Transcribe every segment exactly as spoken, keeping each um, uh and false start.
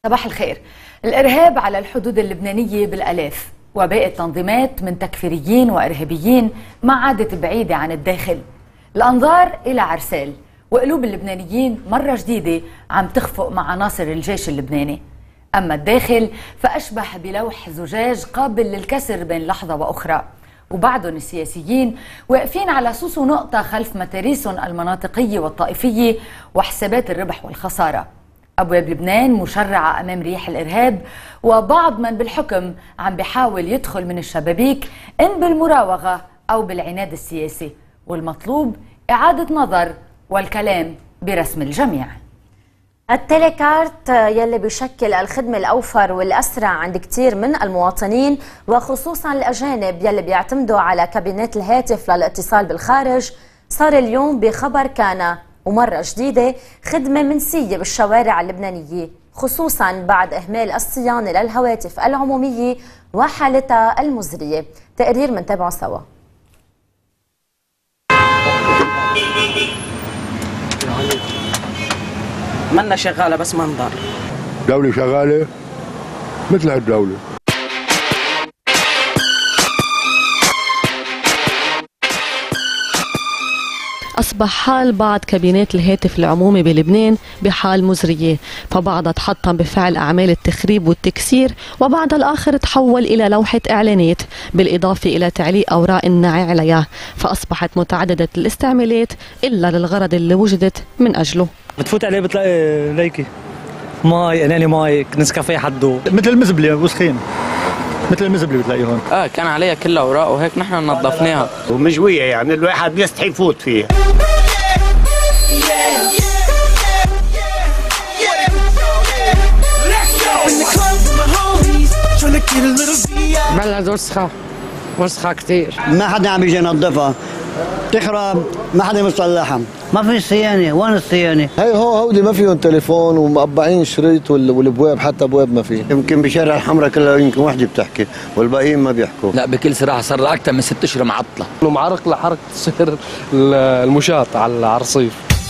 صباح الخير. الإرهاب على الحدود اللبنانية بالآلاف، وباقي التنظيمات من تكفيريين وإرهابيين ما عادت بعيدة عن الداخل. الأنظار إلى عرسال، وقلوب اللبنانيين مرة جديدة عم تخفق مع عناصر الجيش اللبناني. أما الداخل فأشبه بلوح زجاج قابل للكسر بين لحظة وأخرى، وبعضهم السياسيين واقفين على سوس ونقطة خلف متاريسهم المناطقية والطائفية وحسابات الربح والخسارة. أبواب لبنان مشرعة أمام ريح الإرهاب، وبعض من بالحكم عم بيحاول يدخل من الشبابيك إن بالمراوغة أو بالعناد السياسي، والمطلوب إعادة نظر والكلام برسم الجميع. التليكارت يلي بيشكل الخدمة الأوفر والأسرع عند كتير من المواطنين، وخصوصا الأجانب يلي بيعتمدوا على كابينات الهاتف للاتصال بالخارج، صار اليوم بخبر كان ومرة جديدة خدمة منسية بالشوارع اللبنانية، خصوصا بعد إهمال الصيانة للهواتف العمومية وحالتها المزرية. تقرير منتابعه سوا. منا شغالة بس منظر. دولة شغالة مثل هالدولة. أصبح حال بعض كابينات الهاتف العمومي بلبنان بحال مزرية، فبعضها تحطم بفعل أعمال التخريب والتكسير، وبعض الآخر تحول إلى لوحة إعلانات بالإضافة إلى تعليق أوراق النعي عليها، فأصبحت متعددة الاستعمالات إلا للغرض اللي وجدت من أجله. بتفوت عليه بتلاقي ليكي ماي، اناني ماي، نسكافيه حده مثل المزبله وسخين، مثل المزبله بتلاقيه هون. اه كان عليها كلها اوراق وهيك نحن نظفناها ومجويه، يعني الواحد بيستحي يفوت فيها. بلد وسخه وسخه كثير، ما حدا عم يجي ينظفها، تخرب، ما حدا مصلحها، ما في صيانه. وين الصيانه؟ هي هو هودي ما فيهم تليفون ومقبعين شريط، والابواب حتى ابواب ما في. يمكن بشارع الحمراء كلها يمكن وحده بتحكي والباقيين ما بيحكوا. لا بكل صراحه صار لها اكثر من ست اشهر معطله، ومعرق لحركه تصير المشاة على الرصيف.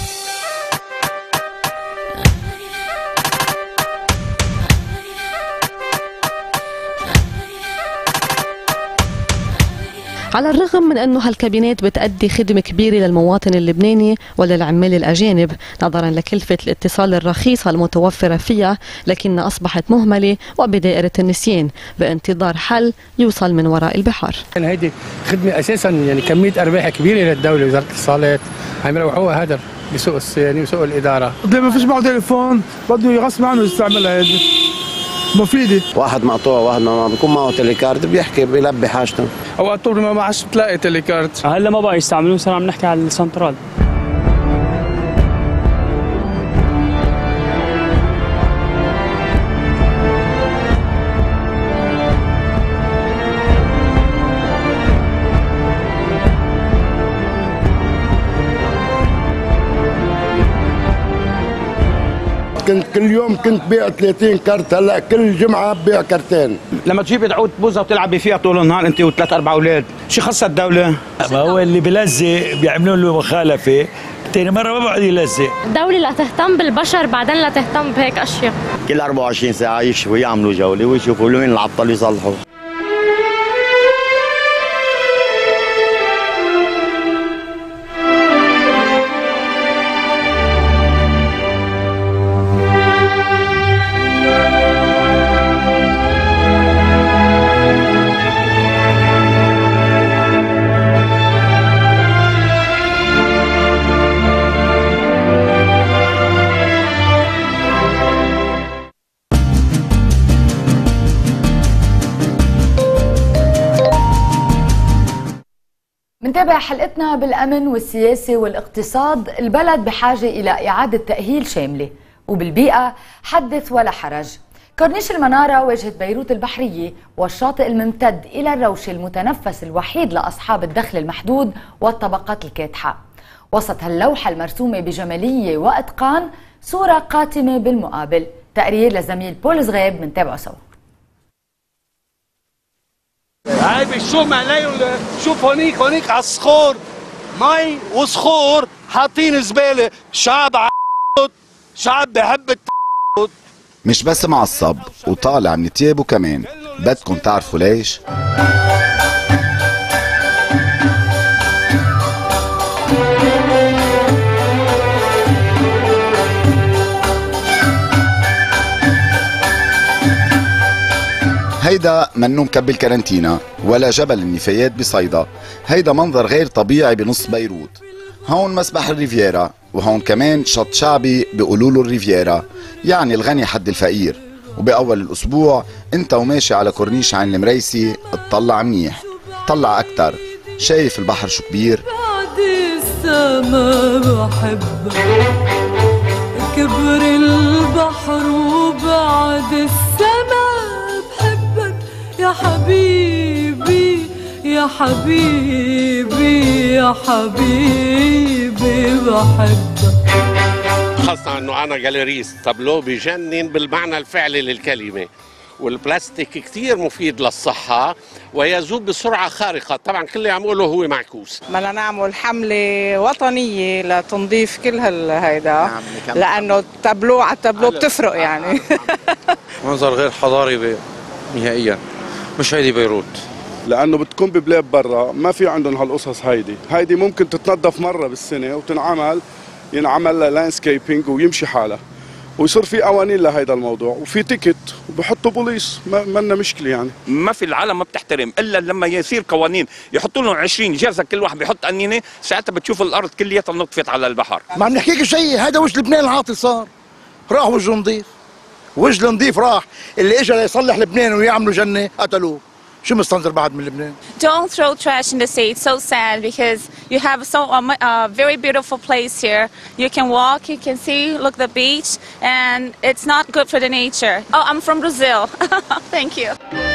على الرغم من أنه هالكابينات بتأدي خدمة كبيرة للمواطن اللبناني وللعمال الأجانب نظرا لكلفة الاتصال الرخيصة المتوفرة فيها، لكنها أصبحت مهملة وبدائرة النسيان بانتظار حل يوصل من وراء البحار. يعني هيدي خدمة أساسا يعني كمية أرباح كبيرة للدولة، وزارة الاتصالات عم يروحوها هدر بسوق الصيانة وسوق الإدارة. ما فيش معه تليفون بده يغصب عنه يستعملها، هيدي مفيدة. واحد مقطوع، واحد ما بيكون معه تليكارت بيحكي بيلبي حاجته. اوقات طول ما معش بتلاقي تليكارت. هلا ما بقى يستعملوه، صار عم نحكي على السنترال. كنت كل يوم كنت بيع ثلاثين كارت، هلا كل جمعه ببيع كارتين. لما تجيب عود بوزه وتلعبي فيها طول النهار انت وثلاث اربع اولاد، شو خصها الدوله؟ ما هو اللي بلزق بيعملوا له مخالفه، ثاني مره ما بقعد يلزق. الدوله لا تهتم بالبشر بعدين لا تهتم بهيك اشياء. كل أربعة وعشرين ساعه يشوفوا يعملوا جوله ويشوفوا وين العطل يصلحوا. منتابع حلقتنا بالأمن والسياسة والاقتصاد. البلد بحاجة إلى إعادة تأهيل شاملة، وبالبيئة حدث ولا حرج. كورنيش المنارة واجهة بيروت البحرية والشاطئ الممتد إلى الروشة المتنفس الوحيد لأصحاب الدخل المحدود والطبقات الكادحة. وسط هاللوحة المرسومة بجمالية وإتقان صورة قاتمة بالمقابل. تقرير لزميل بول زغيب منتابعه سوا. هاي بالشوم عليهم، شوف هونيك هونيك على الصخور مي وصخور حاطين زباله. شعب ع... شعب بحب الت... مش بس معصب وطالع من تيابه كمان. بدكم تعرفوا ليش؟ هيدا منو مكبل كارنتينا ولا جبل النفايات بصيدا، هيدا منظر غير طبيعي بنص بيروت. هون مسبح الريفيرا، وهون كمان شط شعبي بيقولوله الريفيرا، يعني الغني حد الفقير. وبأول الأسبوع انت وماشي على كورنيش عين المريسي اطلع منيح، طلع أكتر. شايف البحر شو كبير؟ بعد السما بحبك، كبر البحر وبعد السما بحبك يا حبيبي يا حبيبي يا حبيبي بحبك. خاصة انه انا جاليريست، تابلو بجنن بالمعنى الفعلي للكلمة، والبلاستيك كتير مفيد للصحة ويذوب بسرعة خارقة. طبعا كل اللي عموله هو معكوس. بدنا نعمل حملة وطنية لتنظيف كل هالهيدا، لأنه التابلو على التابلو بتفرق يعني. منظر غير حضاري نهائيا، مش هيدي بيروت. لانه بتكون ببلاد برا ما في عندهم هالقصص. هيدي هيدي ممكن تتنظف مره بالسنه وتنعمل، ينعمل لها لاندسكيبينج ويمشي حالها، ويصير في قوانين لهيدا الموضوع وفي تيكت وبحطوا بوليس. ما لنا مشكله يعني. ما في العالم ما بتحترم الا لما يصير قوانين، يحطوا لهم عشرين جلسه كل واحد بيحط قنينه، ساعتها بتشوف الارض كلياتها نطفت على البحر. ما عم نحكيك شيء، هذا وجه لبنان العاطل صار، راح وجه نظيف، وجه نظيف راح. اللي اجى ليصلح لبنان ويعملوا جنه قتلوه. شو مستنظر بعد من لبنان؟ Don't throw trash in the sea. It's so sad because you have so a uh, very beautiful place here. You can walk, you can see, look the beach, and it's not good for the nature. Oh, I'm from Brazil. Thank you.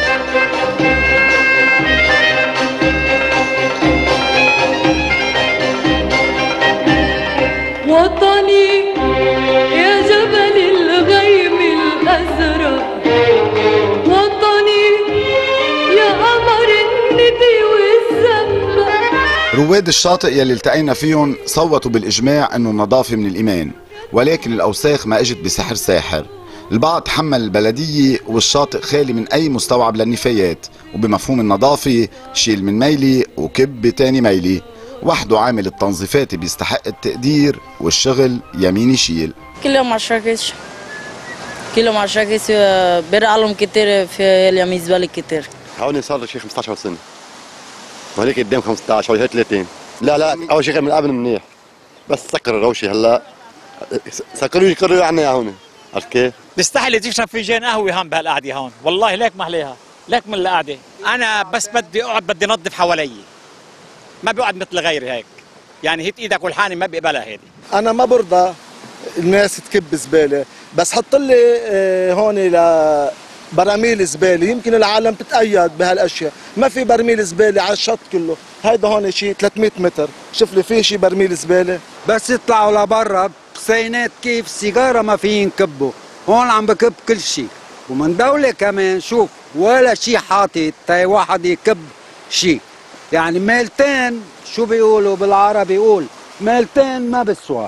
وطني يا جبل الغيم الأزرق، وطني يا قمر الندي والزنبق. رواد الشاطئ يلي التقينا فيهم صوتوا بالإجماع أنه النظافة من الإيمان، ولكن الأوساخ ما اجت بسحر ساحر. البعض حمل البلدية والشاطئ خالي من أي مستوعب للنفايات، وبمفهوم النظافة شيل من ميلي وكب بتاني ميلي. وحده عامل التنظيفات بيستحق التقدير والشغل يمين يشيل. كل يوم عشركش كل يوم عشركش بيرعلهم كتير في اليوم زبالة كتير. حوالي صار لي شي خمسطعش سنة، وهيك قدام خمسطعش وهي ثلاثين. لا لا أول شيء من قبل منيح، بس سكر الروشي هلا سكروا يكرروا عنا هون. عرفت كيف؟ بيستحلي تشرب فنجان قهوة هون بهالقعدة هون، والله ليك ما عليها، ليك من القعدة. أنا بس بدي أقعد بدي نظف حوالي، ما بيقعد مثل غيري هيك، يعني هيت ايدك والحاني ما بيقبلها هيدي. انا ما برضى الناس تكب زباله، بس حط لي هون براميل زباله، يمكن العالم تتأيد بهالاشياء. ما في برميل زباله على الشط كله، هيدا هون شيء ثلاثمية متر، شوف لي في شيء برميل زباله. بس يطلعوا لبرا بسينات كيف السيجاره ما في ينكبوا، هون عم بكب كل شيء. ومن دولة كمان شوف ولا شيء حاطط تاي واحد يكب شيء، يعني ميلتين شو بيقولوا بالعربي، يقول ميلتين ما بسوا.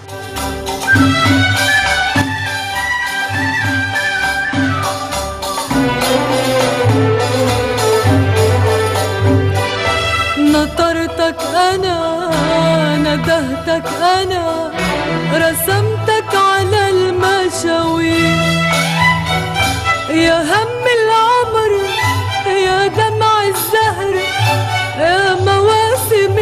نطرتك أنا، ندهتك أنا، رسمتك على المشاوير، يا هم العمر يا دمع الزهر يا مواسم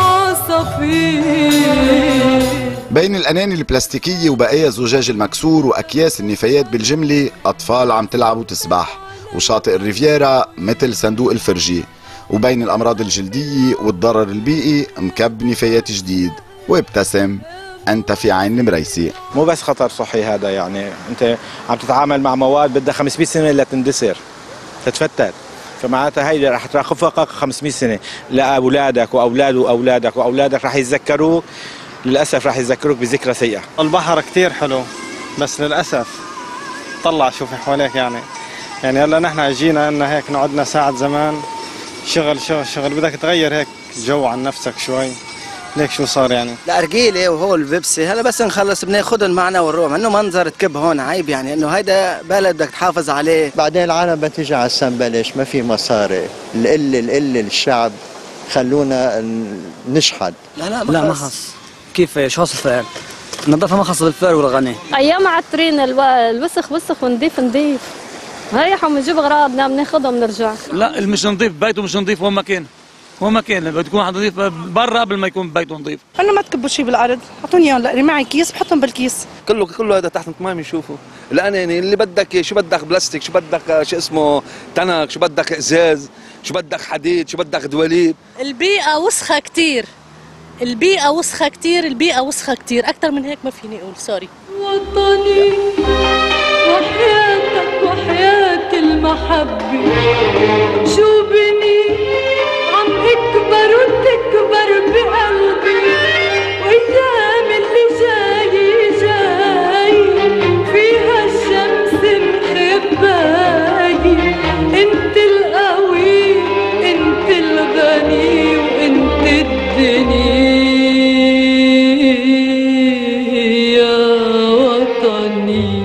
العصافير. بين الأناني البلاستيكية وبقايا الزجاج المكسور وأكياس النفايات بالجملة أطفال عم تلعب وتسبح، وشاطئ الريفيرا مثل صندوق الفرجي. وبين الأمراض الجلدية والضرر البيئي مكب نفايات جديد. وابتسم أنت في عين المريسي. مو بس خطر صحي هذا، يعني أنت عم تتعامل مع مواد بدها خمسمية سنة لتندثر تتفتت، فمعناتها هيدا رح ترافقك خمسمية سنة لأولادك وأولاد وأولادك وأولادك، رح يتذكروك للأسف رح يتذكروك بذكرى سيئة. البحر كتير حلو بس للأسف طلع شوفي حواليك، يعني يعني هلا نحن اجينا إن هيك نقعدنا ساعة زمان شغل شغل شغل، بدك تغير هيك جو عن نفسك شوي، ليك شو صار يعني؟ الأرجيلة وهو البيبسي هلا بس نخلص بناخذهم معنا ونروح، انه منظر تكب هون عيب يعني، انه هيدا بلد بدك تحافظ عليه. بعدين العالم بتيجي على السن بلش ما في مصاري، القلة القلة الشعب خلونا نشحد. لا لا ما لا ما خص. كيف شو خص الفقر؟ النظافة ما خص بالفقر والغني. ايام عطرين الو... الوسخ وسخ ونضيف نضيف. ريحوا بنجيب اغراضنا بناخذهم بنرجع. لا اللي مش نظيف بيته مش نظيف وين ما كان. وين ما كان بده يكون نظيف برا قبل ما يكون بيته نظيف. انه ما تكبوا شيء بالارض، اعطوني اياهم لقري معي كيس بحطهم بالكيس. كله كله هذا تحت الطمام يشوفوا، الان يعني اللي بدك شو بدك بلاستيك، شو بدك شو اسمه تنك، شو بدك ازاز، شو بدك حديد، شو بدك دواليب. البيئة وسخة كتير، البيئة وسخة كتير، البيئة وسخة كتير، أكتر من هيك ما فيني أقول سوري. وطني وحياتك وحياة المحبة شو بني عم اكبر وتكبر بقلبي، وايام اللي جاي جاي فيها الشمس مخباي، انت القوي انت الغني وانت الدنيا يا وطني.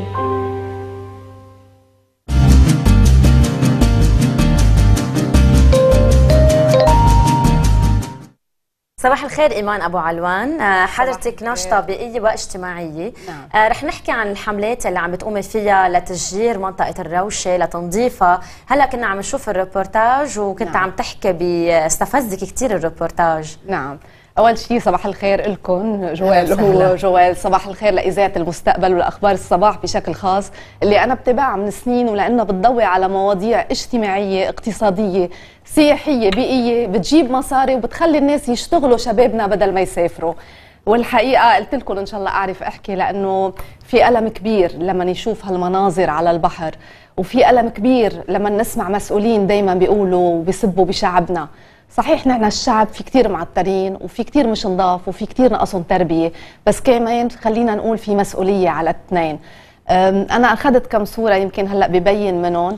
صباح الخير إيمان أبو علوان. حضرتك ناشطة بيئية واجتماعية. نعم. رح نحكي عن الحملات اللي عم بتقومي فيها لتشجير منطقة الروشة لتنظيفها. هلا كنا عم نشوف الريبورتاج وكنت نعم. عم تحكي باستفزك كثير الريبورتاج. نعم. أول شيء صباح الخير لكم جوال هو جوال، صباح الخير لإذاعة المستقبل والأخبار الصباح بشكل خاص اللي أنا بتابعها من سنين، ولأنها بتضوي على مواضيع اجتماعية اقتصادية سياحية بيئية بتجيب مصاري وبتخلي الناس يشتغلوا شبابنا بدل ما يسافروا. والحقيقة قلت لكم إن شاء الله أعرف أحكي لأنه في ألم كبير لما نشوف هالمناظر على البحر، وفي ألم كبير لما نسمع مسؤولين دايما بيقولوا وبيسبوا بشعبنا. صحيح نحن الشعب في كتير معترين وفي كتير مش نضاف وفي كتير نقصهم تربية، بس كمان خلينا نقول في مسؤولية على الاثنين. أنا أخذت كم صورة يمكن هلأ ببين منهم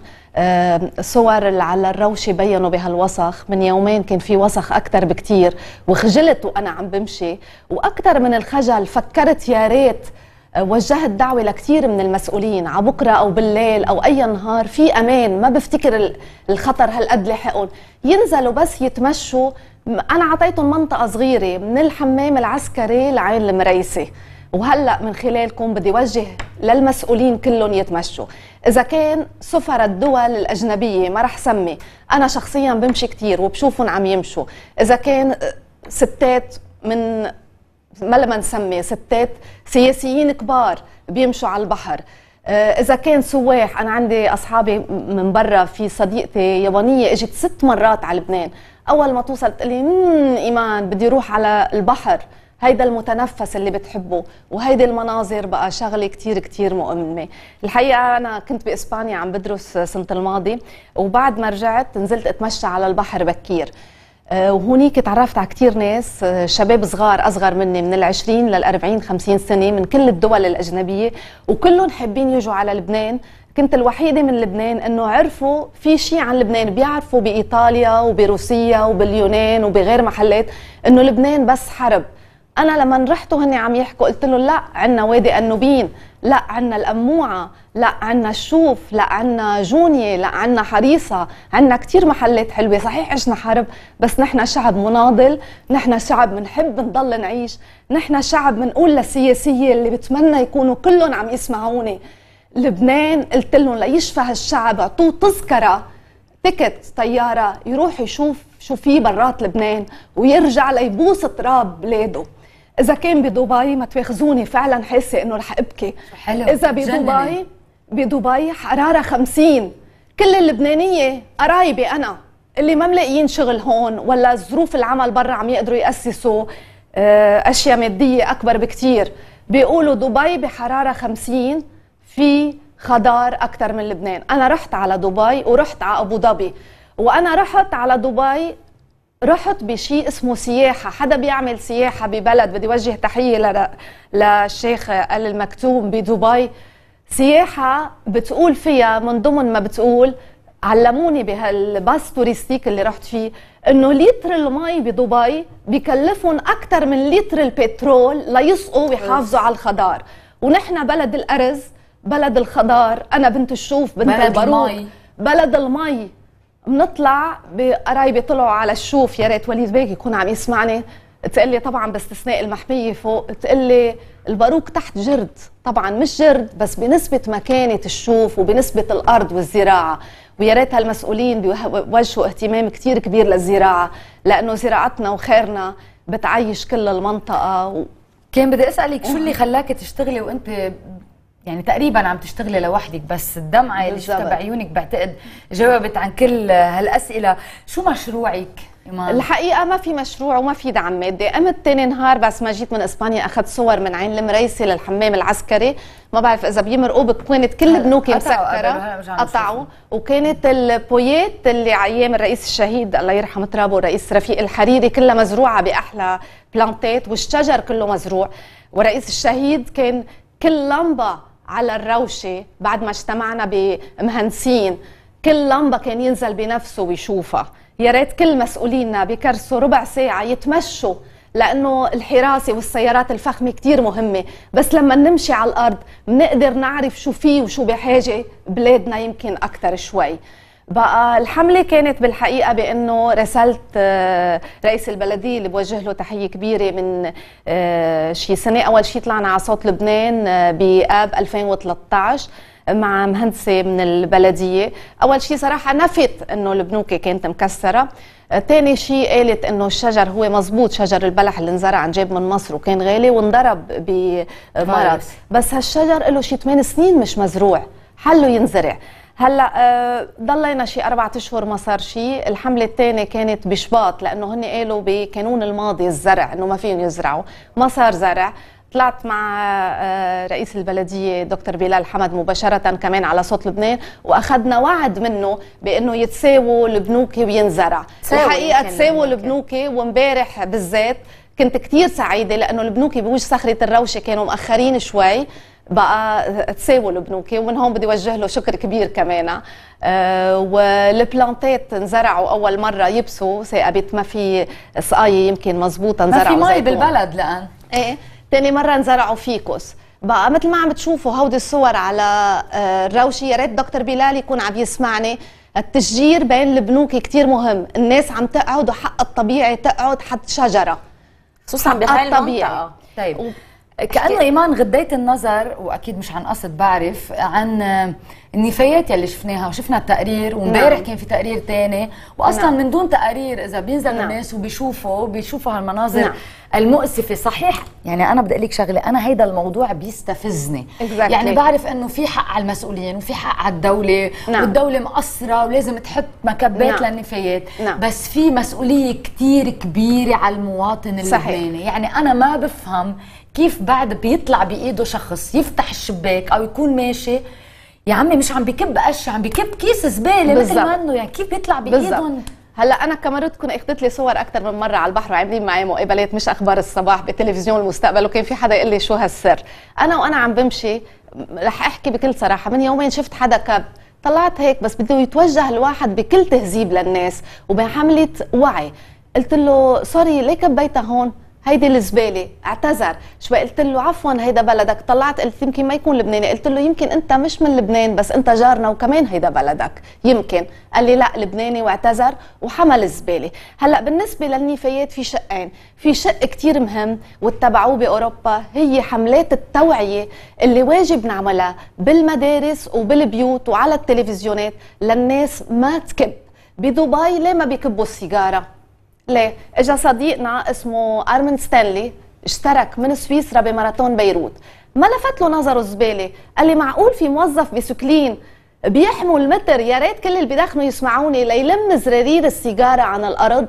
صور على الروشة بينوا بهالوسخ. من يومين كان في وسخ أكتر بكتير وخجلت وأنا عم بمشي، وأكتر من الخجل فكرت يا ريت وجهت دعوة لكثير من المسؤولين على بكرة أو بالليل أو أي نهار في أمان، ما بفتكر الخطر هالقد لحقهم، ينزلوا بس يتمشوا. أنا عطيتهم منطقة صغيرة من الحمام العسكري لعين المريسة، وهلأ من خلالكم بدي وجه للمسؤولين كلهم يتمشوا. إذا كان سفر الدول الأجنبية ما رح سمي، أنا شخصيا بمشي كتير وبشوفهم عم يمشوا، إذا كان ستات من ما لما نسمي ستات سياسيين كبار بيمشوا على البحر، إذا كان سواح. أنا عندي أصحابي من برا، في صديقتي يابانية إجت ست مرات على لبنان، أول ما توصل تقلي مم إيمان بدي روح على البحر، هيدا المتنفس اللي بتحبه وهيدي المناظر بقى شغلة كتير كتير مؤلمة. الحقيقة أنا كنت بإسبانيا عم بدرس سنة الماضي، وبعد ما رجعت نزلت أتمشى على البحر بكير، وهونيك تعرفت على كتير ناس شباب صغار أصغر مني من العشرين للأربعين خمسين سنة من كل الدول الأجنبية، وكلهم حابين يجوا على لبنان. كنت الوحيدة من لبنان إنه عرفوا في شيء عن لبنان، بيعرفوا بإيطاليا وبروسيا وباليونان وبغير محلات إنه لبنان بس حرب. أنا لما رحت وهني عم يحكوا قلت له لا عنا وادي النوبين، لا عنا الأموعة، لا عنا الشوف، لا عنا جونية، لا عنا حريصة، عنا كتير محلات حلوة. صحيح عشنا حرب بس نحن شعب مناضل، نحن شعب بنحب نضل نعيش، نحن شعب بنقول للسياسية اللي بتمنى يكونوا كلهم عم يسمعوني. لبنان قلت لهم ليشفى هالشعب اعطوه تذكرة تكت طيارة يروح يشوف شو في برات لبنان ويرجع ليبوس تراب بلاده. إذا كان بدبي ما تواخذوني فعلا حاسة إنه رح أبكي. حلو. إذا بدبي بدبي حرارة خمسين، كل اللبنانية قرايبي أنا اللي ما ملاقيين شغل هون ولا ظروف العمل برا عم يقدروا يأسسوا أشياء مادية أكبر بكتير، بيقولوا دبي بحرارة خمسين في خضار أكتر من لبنان. أنا رحت على دبي ورحت على أبو ظبي، وأنا رحت على دبي رحت بشيء اسمه سياحة. حدا بيعمل سياحة ببلد، بدي وجه تحية للشيخ آل المكتوم بدبي، سياحة بتقول فيها من ضمن ما بتقول علموني بهالباص توريستيك اللي رحت فيه انه لتر المي بدبي بكلفهم اكثر من لتر البترول ليسقوا ويحافظوا على الخضار، ونحن بلد الارز، بلد الخضار، انا بنت الشوف، بنت بلد الباروك، المي. بلد المي. بنطلع بقرايبي طلعوا على الشوف، يا ريت وليد بيك يكون عم يسمعني، تقول لي طبعا باستثناء المحميه فوق، تقول لي الباروك تحت جرد، طبعا مش جرد بس بنسبه مكانه الشوف وبنسبه الارض والزراعه، ويا ريت هالمسؤولين بيوجهوا اهتمام كثير كبير للزراعه، لانه زراعتنا وخيرنا بتعيش كل المنطقه. و... كان بدي اسالك شو اللي خلاك تشتغلي وانت يعني تقريبا عم تشتغلي لوحدك، بس الدمعه اللي شفتها بعيونك بعتقد جاوبت عن كل هالاسئله. شو مشروعك إيمان؟ الحقيقه ما في مشروع وما في دعم مادي. قمت ثاني نهار بس ما جيت من اسبانيا اخذت صور من عين المريسي للحمام العسكري، ما بعرف اذا بيمرقوا، كانت كل البنوك مسكره قطعوا، وكانت البويات اللي على ايام الرئيس الشهيد الله يرحم ترابه الرئيس رفيق الحريري كلها مزروعه باحلى بلانتات، والشجر كله مزروع. ورئيس الشهيد كان كل لمبه على الروشه بعد ما اجتمعنا بمهندسين، كل لمبه كان ينزل بنفسه ويشوفها. يا ريت كل مسؤولينا بيكرسوا ربع ساعه يتمشوا، لانه الحراسه والسيارات الفخمه كثير مهمه، بس لما نمشي على الارض بنقدر نعرف شو فيه وشو بحاجه بلادنا يمكن اكثر شوي. بقى الحمله كانت بالحقيقه بانه رسلت رئيس البلديه اللي بوجه له تحيه كبيره من شي سنه، اول شيء طلعنا على صوت لبنان باب ألفين وثلاثة عشر مع مهندسه من البلديه. اول شيء صراحه نفت انه البنوكه كانت مكسره، ثاني شيء قالت انه الشجر هو مزبوط، شجر البلح اللي انزرع انجاب من مصر وكان غالي وانضرب بمرض، بس هالشجر له شي ثمان سنين مش مزروع، حله ينزرع. هلا آه ضلينا شي أربعة أشهر ما صار شيء. الحملة الثانية كانت بشباط، لأنه هن قالوا بقانون الماضي الزرع إنه ما فيهم يزرعوا، ما صار زرع. طلعت مع آه رئيس البلدية دكتور بلال حمد مباشرة كمان على صوت لبنان، وأخذنا وعد منه بأنه يتساووا البنوكي وينزرع. الحقيقة تساووا البنوكي، وامبارح بالذات كنت كتير سعيدة لأنه البنوكي بوجه صخرة الروشة كانوا مأخرين شوي، بقى تساووا البنوكي، ومن هون بدي وجه له شكر كبير كمان. آه والبلانتات انزرعوا اول مره يبسوا، ثاقبت ما في سقايه يمكن مزبوطه، انزرعوا ما في مي بالبلد لان ايه. ثاني مره انزرعوا فيكوس. بقى مثل ما عم تشوفوا هودي الصور على آه الروشه، يا ريت دكتور بلال يكون عم يسمعني. التشجير بين البنوك كثير مهم، الناس عم تقعد وحق الطبيعي تقعد حد شجره خصوصا بهاي المنطقه. طيب و... كأنه إيمان غديت النظر، وأكيد مش عن قصد بعرف، عن النفايات يلي شفناها، وشفنا التقرير، وامبارح كان في تقرير تاني، وأصلا نعم. من دون تقارير إذا بينزل نعم. الناس وبيشوفوا بيشوفوا هالمناظر نعم. المؤسفة. صحيح يعني أنا بدي أقول لك شغلة، أنا هيدا الموضوع بيستفزني exactly. يعني بعرف إنه في حق على المسؤولين وفي حق على الدولة نعم. والدولة مقصرة ولازم تحط مكبات نعم. للنفايات نعم. بس في مسؤولية كتير كبيرة على المواطن اللبناني. يعني أنا ما بفهم كيف بعد بيطلع بايده شخص يفتح الشباك او يكون ماشي، يا عمي مش عم بكب قش، عم بكب كيس زباله مثل ما انه، يعني كيف بيطلع بايدهم؟ هلا انا كمرتكم اخذت لي صور اكثر من مره على البحر، وعاملين معي مقابلات مش اخبار الصباح بتلفزيون المستقبل، وكان في حدا يقول لي شو هالسر. انا وانا عم بمشي رح احكي بكل صراحه، من يومين شفت حدا كب، طلعت هيك بس بده يتوجه الواحد بكل تهذيب للناس وبحمله وعي. قلت له سوري ليه كبيتها هون؟ هيدي الزباله. اعتذر شوي، قلت له عفوا هيدا بلدك. طلعت قلت يمكن ما يكون لبناني، قلت له يمكن انت مش من لبنان بس انت جارنا وكمان هيدا بلدك يمكن. قال لي لا لبناني، واعتذر وحمل الزباله. هلا بالنسبه للنفايات في شقين، في شق كتير مهم واتبعوه باوروبا، هي حملات التوعيه اللي واجب نعملها بالمدارس وبالبيوت وعلى التلفزيونات للناس ما تكب. بدبي ليه ما بيكبوا السيجاره؟ ليه؟ اجا صديقنا اسمه ارمن ستانلي اشترك من سويسرا بماراثون بيروت، ما لفت له نظره الزباله، قال لي معقول في موظف بسكلين بيحموا المتر؟ يا ريت كل اللي بيدخنوا يسمعوني ليلم زرارير السيجاره عن الارض.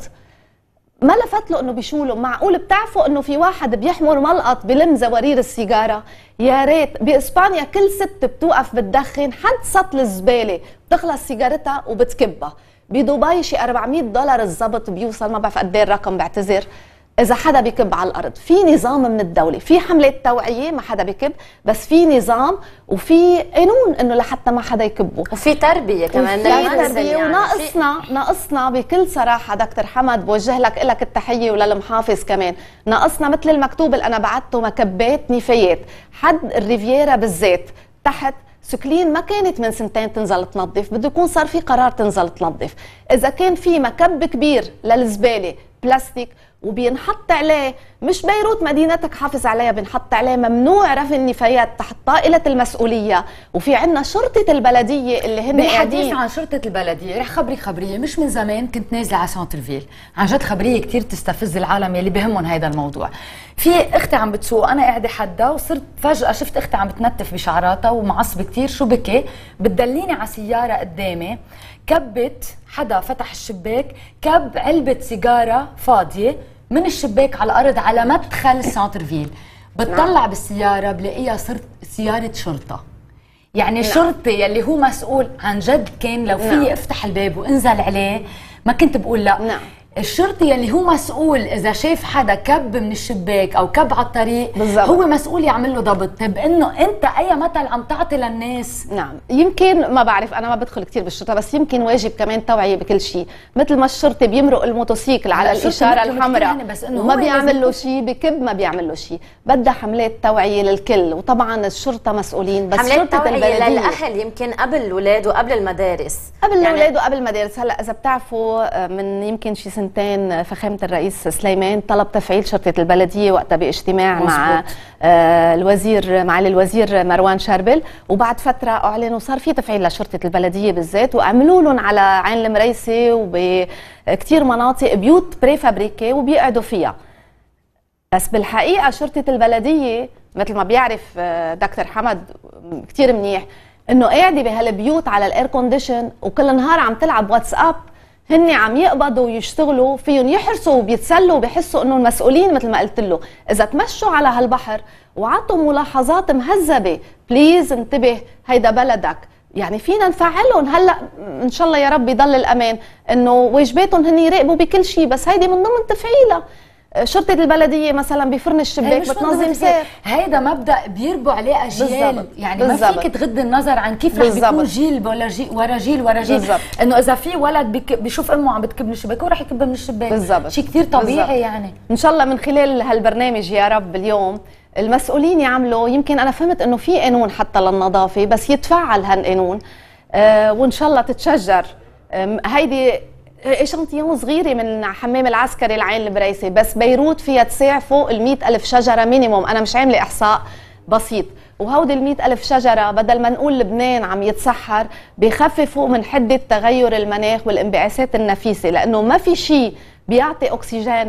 ما لفت له انه بيشولوا. معقول بتعرفوا انه في واحد بيحمر ملقط بلم زوارير السيجاره؟ يا ريت. باسبانيا كل ست بتوقف بتدخن حد سطل الزباله بتخلص سيجارتها وبتكبها. بدبي شي أربعمية دولار الزبط بيوصل، ما بعرف قد ايه الرقم بعتذر. اذا حدا بكب على الارض. في نظام من الدوله، في حمله توعيه ما حدا بكب، بس في نظام وفي قانون انه لحتى ما حدا يكبه، وفي تربيه كمان. في تربيه يعني. وناقصنا ناقصنا بكل صراحه دكتور حمد، بوجه لك لك التحيه وللمحافظ كمان، ناقصنا مثل المكتوب اللي انا بعته مكبات نفايات حد الريفيرا بالذات تحت سكلين ما كانت من سنتين تنزل تنظف، بده يكون صار في قرار تنزل تنظف. اذا كان في مكب كبير للزباله بلاستيك وبينحط عليه، مش بيروت مدينتك حافظ عليها، بنحط عليه ممنوع رفع النفايات تحت طائلة المسؤولية، وفي عندنا شرطة البلدية اللي هن قاعدين. بالحديث عن شرطة البلدية رح خبري خبرية، مش من زمان كنت نازلة على سانتر فيل، عن جد خبرية كتير تستفز العالم يلي بهمهم هيدا الموضوع. في اختي عم بتسوق، انا قاعدة حدها وصرت فجأة شفت اختي عم بتنتف بشعراتها ومعصبة كتير، شو بكي؟ بتدليني على سيارة قدامي، كبت حدا فتح الشباك، كب علبة سيجارة فاضية من الشباك على الارض على مدخل سانتر فيل. بتطلع بالسياره بلاقيها صرت سياره شرطه، يعني الشرطي يلي هو مسؤول عن جد كان لو في افتح الباب وانزل عليه ما كنت بقول لا. نعم. الشرطي يلي هو مسؤول اذا شاف حدا كب من الشباك او كب على الطريق بالزبط. هو مسؤول يعمل له ضبط. طيب انه انت اي مثل عم تعطي للناس؟ نعم، يمكن ما بعرف، انا ما بدخل كثير بالشرطه، بس يمكن واجب كمان توعيه بكل شيء، مثل ما الشرطي بيمرق الموتوسيكل على الاشاره الحمراء وما بيعمل له شيء، بكب ما بيعمل له شيء، بدها حملات توعيه للكل، وطبعا الشرطه مسؤولين، بس حملات شرطه توعيه البلديه للاهل يمكن قبل الاولاد وقبل المدارس، قبل يعني الاولاد وقبل المدارس. هلا اذا بتعرفوا من يمكن شي سنتين فخامة الرئيس سليمان طلب تفعيل شرطة البلدية وقتها باجتماع مزبوط. مع آه الوزير معالي الوزير مروان شربل، وبعد فترة أعلنوا صار في تفعيل لشرطة البلدية بالذات، وعملوا لهم على عين المريسي وبكتير مناطق بيوت بري فابريكي وبيقعدوا فيها. بس بالحقيقة شرطة البلدية مثل ما بيعرف دكتور حمد كتير منيح انه قاعدة بهالبيوت على الاير كونديشن وكل نهار عم تلعب واتساب، هن عم يقبضوا ويشتغلوا فيهم، يحرسوا وبيتسلوا وبيحسوا انه المسؤولين مثل ما قلت له. اذا تمشوا على هالبحر وعطوا ملاحظات مهذبه، بليز انتبه هيدا بلدك، يعني فينا نفعلهم. هلا ان شاء الله يا رب يضل الامان انه واجباتهم هن يراقبوا بكل شيء، بس هيدي من ضمن تفعيلها. شرطة البلدية مثلا بفرن الشباك بتنظم سير، هيدا مبدأ بيربوا عليه أجيال بالزبط. يعني بالزبط. ما فيك تغض النظر عن كيف رح بيكون جيل ولا جيل ورا جيل ورا جيل، انه اذا في ولد بيشوف امه عم بتكب من الشباك هو رح يكب من الشباك بالزبط. شيء كثير طبيعي بالزبط. يعني ان شاء الله من خلال هالبرنامج يا رب اليوم المسؤولين يعملوا، يمكن انا فهمت انه في قانون حتى للنظافة بس يتفعل هالقانون، آه وان شاء الله تتشجر. آه هيدي اشانتيون صغيره من حمام العسكري العين البريسي، بس بيروت فيها تساع فوق المئة ألف شجره مينيموم، انا مش عامله احصاء بسيط، وهودي المئة ألف شجره بدل ما نقول لبنان عم يتسحر بيخففوا من حده تغير المناخ والانبعاثات النفيسه، لانه ما في شيء بيعطي اكسجين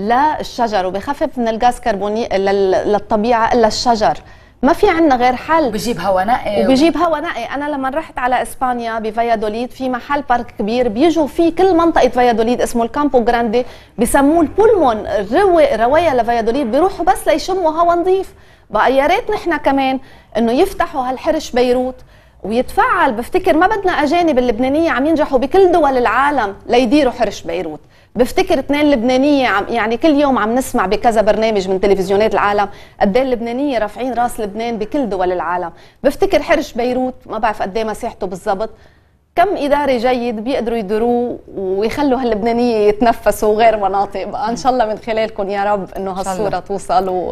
للشجر وبيخفف من الغاز كربوني للطبيعه الا الشجر. ما في عندنا غير حل، بجيب هواء نقي وبجيب هواء نقي. انا لما رحت على اسبانيا بفايادوليد في محل بارك كبير بيجوا فيه كل منطقه فايادوليد اسمه الكامبو جراندي، بسموه البولمون، روايه لفايادوليد، بيروحوا بس ليشموا هواء نظيف. بقى يا ريت نحن كمان انه يفتحوا هالحرش بيروت ويتفعل. بفتكر ما بدنا اجانب، اللبنانيه عم ينجحوا بكل دول العالم ليديروا حرش بيروت. بفتكر اثنين لبنانيه عم يعني كل يوم عم نسمع بكذا برنامج من تلفزيونات العالم قد ايه اللبنانيه رافعين راس لبنان بكل دول العالم. بفتكر حرش بيروت ما بعرف قد ايه مساحته بالضبط، كم اداري جيد بيقدروا يديروه ويخلوا هاللبنانيه يتنفسوا غير مناطق. بقى ان شاء الله من خلالكم يا رب انه هالصوره توصل. و...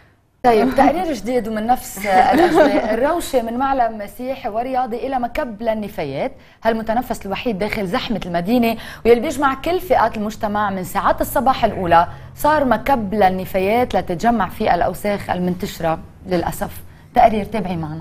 طيب تقرير جديد ومن نفس الأجواء، الروشة من معلم مسيحي ورياضي إلى مكب للنفايات، هالمتنفس الوحيد داخل زحمة المدينة واللي بيجمع كل فئات المجتمع من ساعات الصباح الأولى، صار مكب للنفايات لتتجمع فيه الأوساخ المنتشرة للأسف. تقرير تابعي معنا.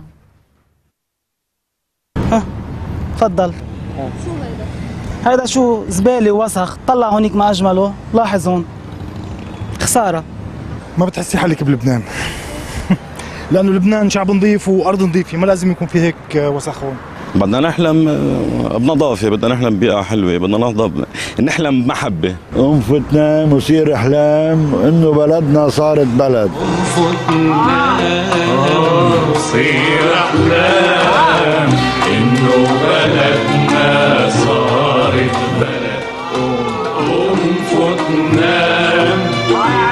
ها تفضل. شو هيدا؟ هيدا شو زبالة ووسخ، طلع هونيك ما أجمله، لاحظ هون خسارة. ما بتحسي حالك بلبنان لانه لبنان شعب نظيف وارض نظيفه، ما لازم يكون في هيك وسخ هون. بدنا نحلم بنظافه، بدنا نحلم ببيئه حلوه، بدنا نهضم نحلم بمحبه. انفت نام وصير احلام انه بلدنا صارت بلد. انفت نام وصير احلام انه بلدنا صارت بلد. انفت نام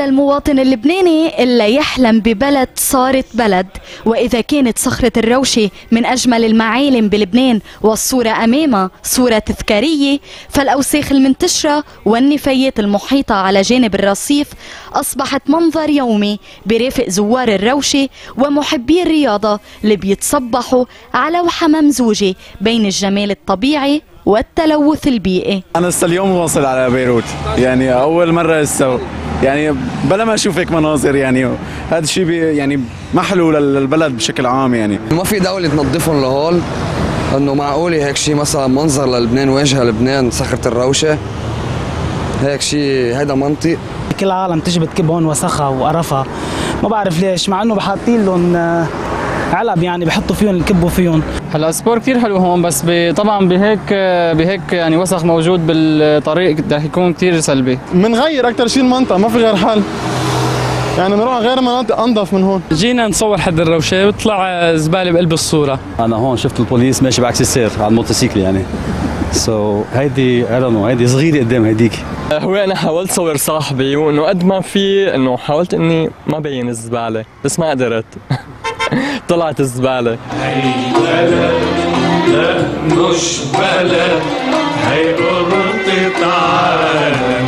للمواطن اللبناني إلا يحلم ببلد صارت بلد. وإذا كانت صخرة الروشة من أجمل المعالم بلبنان والصورة أمامها صورة تذكارية، فالأوساخ المنتشرة والنفايات المحيطة على جانب الرصيف أصبحت منظر يومي برافق زوار الروشة ومحبي الرياضة اللي بيتصبحوا على لوحة ممزوجة بين الجمال الطبيعي والتلوث البيئي. أنا لسه اليوم واصل على بيروت، يعني أول مرة لسه، يعني بلا ما أشوف هيك مناظر، يعني هذا الشيء يعني ما حلو للبلد بشكل عام. يعني ما في دولة تنظفهم لهول، إنه معقولة هيك شيء مثلا منظر للبنان، واجهة لبنان صخرة الروشة، هيك شيء هيدا منطق؟ كل العالم تجي بتكب هون وسخها وقرفها، ما بعرف ليش، مع انه حاطين لهم علب يعني بحطوا فيهم يكبوا فيهم. هلا سبور كثير حلو هون، بس طبعا بهيك بهيك يعني وسخ موجود بالطريق رح يكون كثير سلبي. بنغير اكثر شيء المنطقه، ما في غير حل، يعني نروح غير مناطق انظف من هون. جينا نصور حد الروشه وطلع زباله بقلب الصوره. انا هون شفت البوليس ماشي بعكس السير على الموتوسيكل، يعني سو so, هيدي I don't know، هيدي صغيره قدام هيديك. هو انا حاولت صور صاحبي، وانه قد ما في انه حاولت اني ما بين الزباله، بس ما قدرت. طلعت الزباله. هي بلد لا مش بلد، هي قرطة عالم،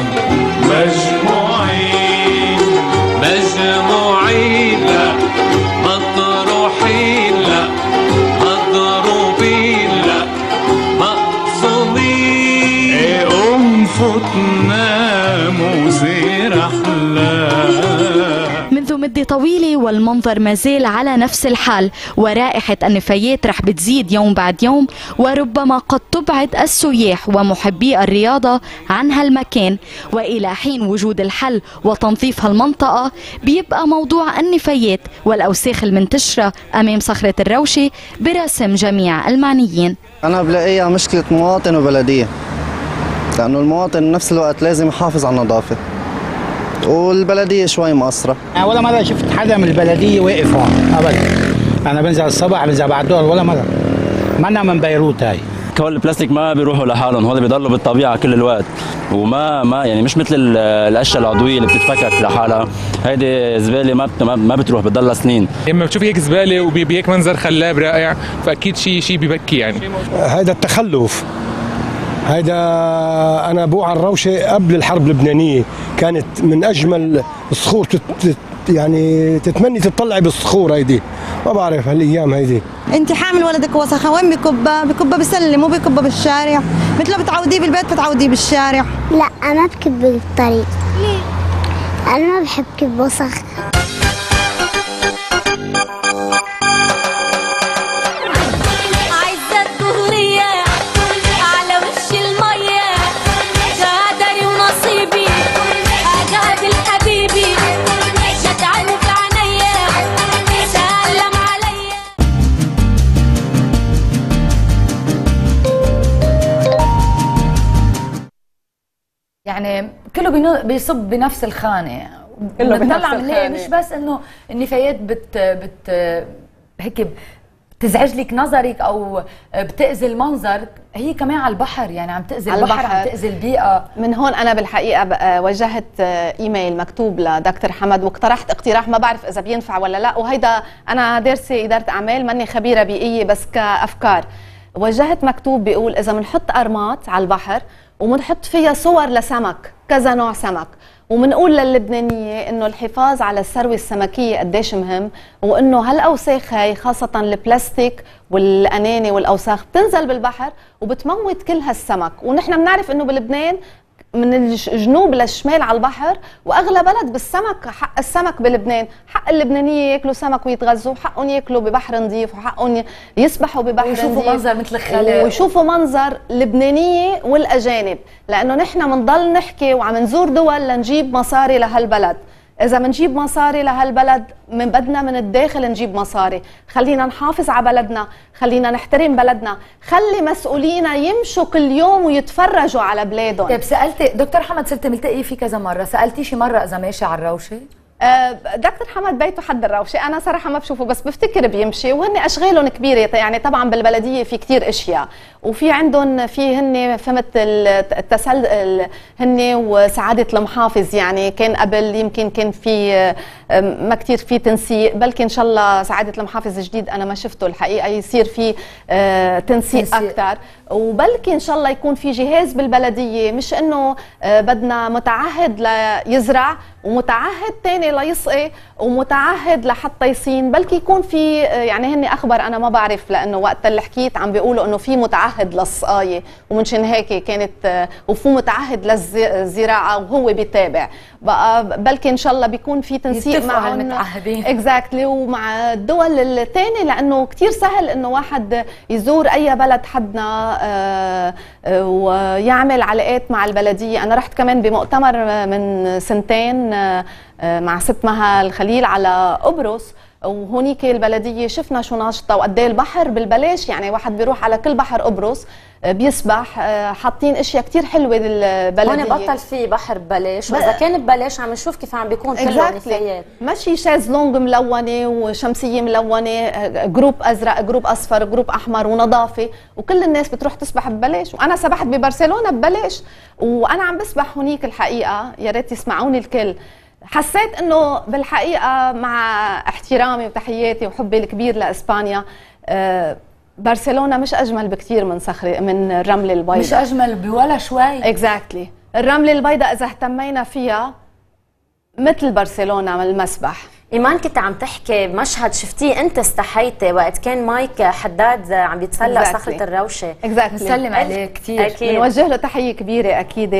مجموعين مجموعين لا مطروحين لا مضروبين لا مقصودين. انفت ناموس رحلة. منذ مدة طويلة والمنظر ما زال على نفس الحال، ورائحة النفايات رح بتزيد يوم بعد يوم، وربما قد تبعد السياح ومحبي الرياضة عن هالمكان. وإلى حين وجود الحل وتنظيف هالمنطقة بيبقى موضوع النفايات والأوساخ المنتشرة أمام صخرة الروشة برسم جميع المعنيين. أنا بلاقيها مشكلة مواطن وبلدية، لأنه المواطن بنفس الوقت لازم يحافظ على النظافة، والبلديه شوي مقصره. يعني ولا مره شفت حدا من البلديه واقف هون ابدا. انا بنزل الصبح بنزل بعد الظهر ولا مره. منا من بيروت هاي. كل البلاستيك ما بيروحوا لحالهم، هول بيضلوا بالطبيعه كل الوقت، وما ما يعني مش مثل الاشياء العضويه اللي بتتفكك لحالها. هيدي زباله ما ما بتروح، بتضلها سنين. لما بتشوفي هيك زباله وبهيك منظر خلاب رائع، فاكيد شيء شيء ببكي. يعني هذا التخلف، هيدا أنا بوع الروشة قبل الحرب اللبنانية كانت من أجمل الصخور، تت يعني تتمني تطلعي بالصخور هيدي. ما بعرف هالأيام هيدي. أنت حامل ولدك وسخة، وين بكبها؟ بكبها بالسلة، مو بكبها بالشارع. مثل ما بتعوديه بالبيت بتعوديه بالشارع. لا أنا بكب بالطريق. ليه؟ أنا ما بحب كب وسخ. يعني كله بيصب بنفس الخانه، بنطلع من هي. مش بس انه النفايات بت بت هيك بتزعج لك نظرك او بتاذي المنظر، هي كمان على البحر، يعني عم تاذي البحر، عم تاذي البيئه. من هون انا بالحقيقه وجهت ايميل مكتوب لدكتور حمد واقترحت اقتراح، ما بعرف اذا بينفع ولا لا، وهيدا انا دارسه اداره اعمال، ماني خبيره بيئيه، بس كافكار وجهت مكتوب بيقول اذا بنحط ارمات على البحر وبنحط فيها صور لسمك، كذا نوع سمك، وبنقول للبنانيه انه الحفاظ على الثروه السمكيه قديش مهم، وانه هالاوساخ هاي خاصه البلاستيك والاناني والاوساخ بتنزل بالبحر وبتموت كل هالسمك. ونحن بنعرف انه بلبنان من الجنوب للشمال على البحر، واغلى بلد بالسمك. حق السمك بلبنان، حق اللبنانيه ياكلوا سمك ويتغذوا، حقهم ياكلوا ببحر نظيف، وحقهم يسبحوا ببحر نظيف، ويشوفوا منظر مثل الخلق، ويشوفوا منظر اللبنانيه والاجانب. لانه نحن بنضل نحكي وعم نزور دول لنجيب مصاري لهالبلد. إذا منجيب مصاري لهالبلد من بدنا من الداخل نجيب مصاري. خلينا نحافظ على بلدنا، خلينا نحترم بلدنا، خلي مسؤولينا يمشوا كل يوم ويتفرجوا على بلادهم. طيب سألتي دكتور حمد، صرت ملتقي فيه كذا مرة، سألتي شي مرة إذا ماشي على الروشة؟ دكتور حمد بيته حد الروشه، انا صراحه ما بشوفه بس بفتكر بيمشي، وهن اشغالهم كبيره يعني. طبعا بالبلديه في كثير اشياء، وفي عندهم في هن فهمت التسل هن وسعاده المحافظ، يعني كان قبل يمكن كان في ما كثير في تنسيق، بلكي ان شاء الله سعاده المحافظ الجديد انا ما شفته الحقيقه يصير في تنسيق اكثر، وبلكي ان شاء الله يكون في جهاز بالبلديه، مش انه بدنا متعهد ليزرع ومتعهد ثاني ليسقي ومتعهد لحتى يصين، بلكي يكون في يعني هن اخبر انا ما بعرف، لانه وقت اللي حكيت عم بيقولوا انه في متعهد للسقايه، ومنشان هيك كانت وفي متعهد للزراعه وهو بيتابع بقى، بلكي ان شاء الله بيكون في تنسيق مع المتعهدين اكزاكتلي ومع الدول الثانيه، لانه كثير سهل انه واحد يزور اي بلد حدنا آآ آآ ويعمل علاقات مع البلديه. انا رحت كمان بمؤتمر من سنتين مع ست مها الخليل على قبرص، وهونيك البلديه شفنا شو ناشطه وقد ايه البحر بالبلاش، يعني واحد بيروح على كل بحر قبرص بيسبح، حاطين اشياء كثير حلوه للبلديه. هون بطل في بحر ببلاش، واذا كان ببلاش عم نشوف كيف عم بيكون كله نفايات، ماشي شازلونج ملونه وشمسيه ملونه، جروب ازرق جروب اصفر جروب احمر ونظافه، وكل الناس بتروح تسبح ببلاش، وانا سبحت ببرشلونه ببلاش وانا عم بسبح هونيك الحقيقه، يا ريت يسمعوني الكل. حسيت انه بالحقيقه مع احترامي وتحياتي وحبي الكبير لاسبانيا، أه برشلونه مش اجمل بكثير من صخر من الرمله البيضاء، مش اجمل بولا شوي. اكزاكتلي exactly. الرمله البيضاء اذا اهتمينا فيها مثل برشلونه المسبح. ايمان كنت عم تحكي بمشهد شفتيه انت استحيتي وقت كان مايك حداد عم بيتسلق exactly. صخره الروشه. اكزاكتلي exactly. نسلم عليه كثير، بنوجه له تحيه كبيره اكيد.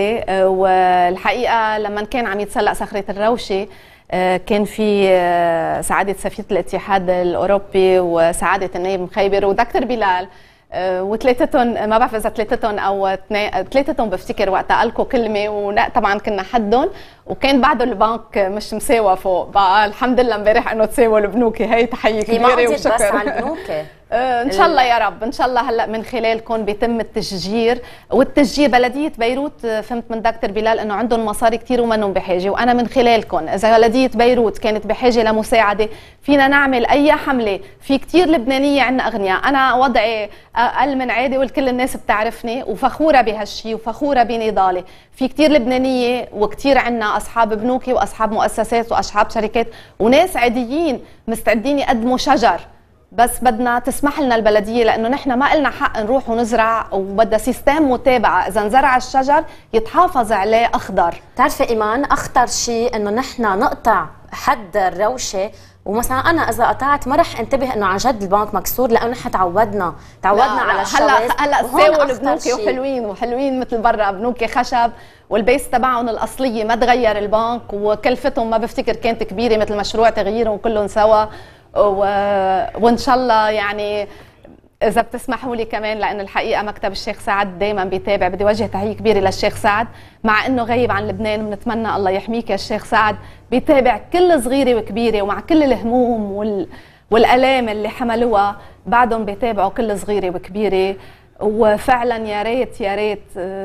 والحقيقه لما كان عم يتسلق صخره الروشه كان في سعاده سفيره الاتحاد الاوروبي وسعاده النائب مخيبر ودكتور بلال، وثلاثتهم ما بعرف اذا ثلاثتهم او ثلاثتهم بفتكر وقتها القوا كلمه، وطبعا كنا حدهم، وكان بعده البنك مش مساوى فوق بقى، الحمد لله امبارح انه تساووا البنوكي، هي تحيه كبيره وشكرا. بس على البنوكي ان شاء الله يا رب، ان شاء الله هلا من خلالكم بيتم التشجير، والتشجير بلديه بيروت فهمت من دكتور بلال انه عندهم مصاري كثير ومنهم بحاجه، وانا من خلالكم اذا بلديه بيروت كانت بحاجه لمساعده فينا نعمل اي حمله، في كثير لبنانيه عندنا اغنياء، انا وضعي اقل من عادي وكل الناس بتعرفني وفخوره بهالشيء وفخوره بنضالي، في كثير لبنانيه وكثير عندنا اصحاب بنوكي واصحاب مؤسسات واصحاب شركات وناس عاديين مستعدين يقدموا شجر، بس بدنا تسمح لنا البلديه، لانه نحن ما لنا حق نروح ونزرع، وبدها سيستم متابعه، اذا انزرع الشجر يتحافظ عليه اخضر. بتعرفي ايمان اخطر شيء انه نحن نقطع حد الروشه، ومثلا انا اذا قطعت ما رح انتبه انه عن جد البنك مكسور، لانه نحن تعودنا تعودنا لا على الشواذ. هلا هلا ساووا البنوكي وحلوين وحلوين مثل برا، بنوكي خشب والبيس تبعهم الاصليه ما تغير البنك، وكلفتهم ما بفتكر كانت كبيره مثل مشروع تغييرهم كلهم سوا، و... وان شاء الله يعني اذا بتسمحوا لي كمان، لانه الحقيقه مكتب الشيخ سعد دائما بيتابع، بدي وجه تحيه كبيره للشيخ سعد مع انه غايب عن لبنان، بنتمنى الله يحميك يا الشيخ سعد، بيتابع كل صغيره وكبيره، ومع كل الهموم وال... والالام اللي حملوها بعدهم بيتابعوا كل صغيره وكبيره، وفعلا يا ريت يا ريت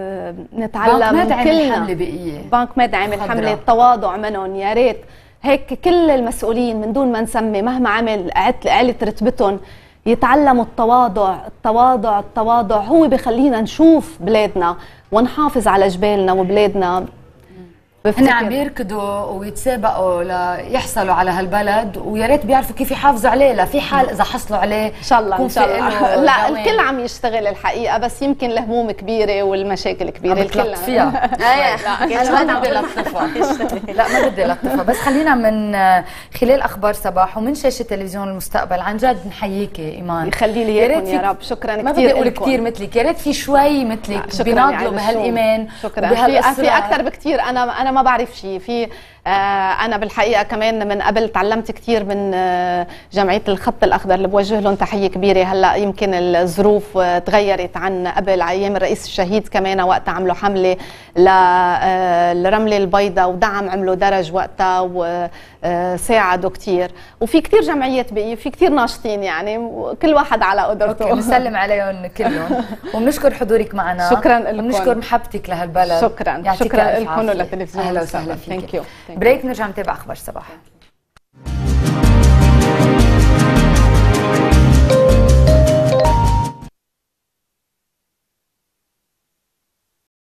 نتعلم من كلنا. بنك مد عامل حمله التواضع منهم، يا ريت هيك كل المسؤولين من دون ما نسمي مهما عمل عالت رتبتهم يتعلموا التواضع، التواضع التواضع هو بخلينا نشوف بلادنا ونحافظ على جبالنا وبلادنا. هن عم بيركضوا ويتسابقوا ليحصلوا على هالبلد، ويا ريت بيعرفوا كيف يحافظوا عليه، لا في حال اذا حصلوا عليه ان شاء الله ان شاء الله. لا الكل عم يشتغل الحقيقه، بس يمكن الهموم كبيره والمشاكل كبيره الكل فيها. لا ما بدي لطفها، لا ما بدي لطفها، بس خلينا من خلال اخبار صباح ومن شاشه تلفزيون المستقبل عن جد نحييكي ايمان، يخلي لي اياكم يا رب. شكرا كثير. ما بدي اقول كثير مثلك، يا ريت في شوي مثلك بيناضلوا بهالايمان. شكرا. في في اكثر بكثير، انا انا ما بعرف شيء في آه انا بالحقيقه كمان من قبل تعلمت كثير من آه جمعيه الخط الاخضر اللي بوجه لهم تحيه كبيره. هلا يمكن الظروف آه تغيرت عن قبل، ايام الرئيس الشهيد كمان وقتها عملوا حمله للرمله البيضاء ودعم، عملوا درج وقتها وساعدوا كثير، وفي كثير جمعيات بقيه، في كثير ناشطين، يعني كل واحد على قدرته. بنسلم عليهم كلهم وبنشكر حضورك معنا. شكرا لكم، وبنشكر محبتك لهالبلد. شكرا شكرا لكم وللتلفزيون. اهلا وسهلا فيك. ثانك يو. بريك نرجع نتابع اخبار صباح.